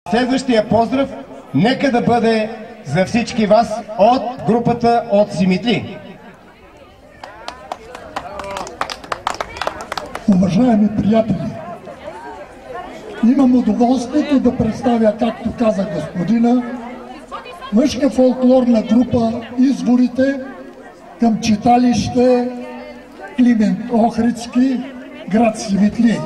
следващия поздрав нека да бъде за всички вас от групата от Симитли. Уважаеми приятели, имам удоволствието да представя, както каза господина, мъжка фолклорна група Изворите към читалище Климент Охридски, град Симитли.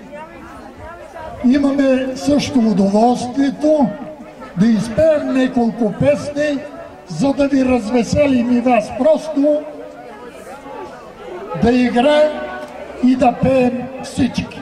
Имаме също удоволствието да изпеем няколко песни, за да ви развеселим и вас. Просто да играем и да пеем всички.